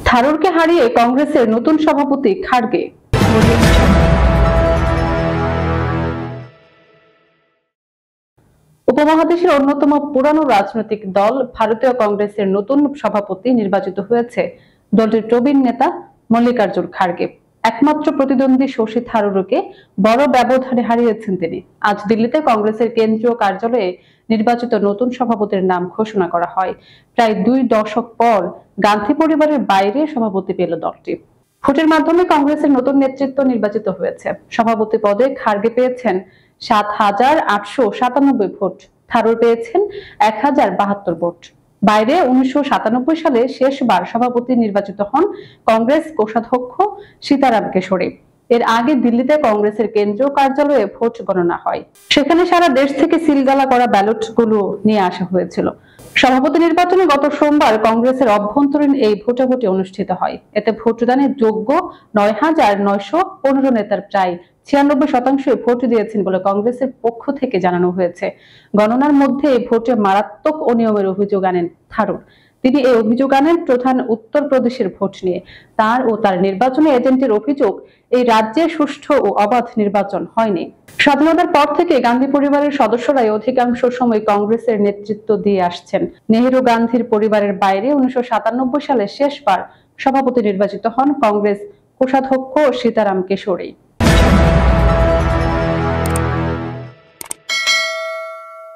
থারুরকে হারিয়ে কংগ্রেসের নতুন সভাপতি খাড়গে। উপমহাদেশের অন্যতম পুরানো রাজনৈতিক দল ভারতীয় কংগ্রেসের নতুন সভাপতি নির্বাচিত হয়েছে দলটির প্রবীণ নেতা মল্লিকার্জুন খাড়গে। একমাত্র প্রতিদ্বন্দ্বী শশী থারুরকে বড় ব্যবধানে হারিয়েছেন তিনি। আজ দিল্লিতে কংগ্রেসের কেন্দ্রীয় কার্যালয়ে নির্বাচিত নতুন সভাপতির নাম ঘোষণা করা হয়। প্রায় 2 দশক পর গান্ধী পরিবারের বাইরে সভাপতি পেল দলটি। ভোটের মাধ্যমে কংগ্রেসের নতুন নেতৃত্ব নির্বাচিত হয়েছে। সভাপতি পদে খাড়গে পেয়েছেন 7,897 ভোট, থারুর পেয়েছেন 1,072 ভোট। বাইরে 1997 সালে শেষবার সভাপতি নির্বাচিত হন কংগ্রেস কোষাধ্যক্ষ সীতারাম কেশরী। এর আগে দিল্লিতে কংগ্রেসের কেন্দ্রীয় কার্যালয়ে ভোট গণনা হয়। সেখানে সারা দেশ থেকে সিলগালা করা ব্যালটগুলো নিয়ে আসা হয়েছিল। সভাপতি নির্বাচনে গত সোমবার কংগ্রেসের অভ্যন্তরীণ এই ভোটাভুটি অনুষ্ঠিত হয়। এতে ভোটদানে যোগ্য 9,915 নেতার প্রায় 96% ভোট দিয়েছেন বলে কংগ্রেসের পক্ষ থেকে জানানো হয়েছে। গণনার মধ্যে এই ভোটে মারাত্মক অনিয়মের অভিযোগ আনেন থারুর। তিনি এই অভিযোগ আনেন প্রধান উত্তরপ্রদেশের ভোট নিয়ে। তার ও তার নির্বাচনী এজেন্টের অভিযোগ, এই রাজ্যে সুষ্ঠু ও অবাধ নির্বাচন হয়নি। স্বাধীনতার পর থেকে গান্ধী পরিবারের সদস্যরাই অধিকাংশ সময় কংগ্রেসের নেতৃত্ব দিয়ে আসছেন। নেহেরু গান্ধীর পরিবারের বাইরে 1997 সালে শেষবার সভাপতি নির্বাচিত হন কংগ্রেস কোষাধ্যক্ষ সীতারাম কেশরী।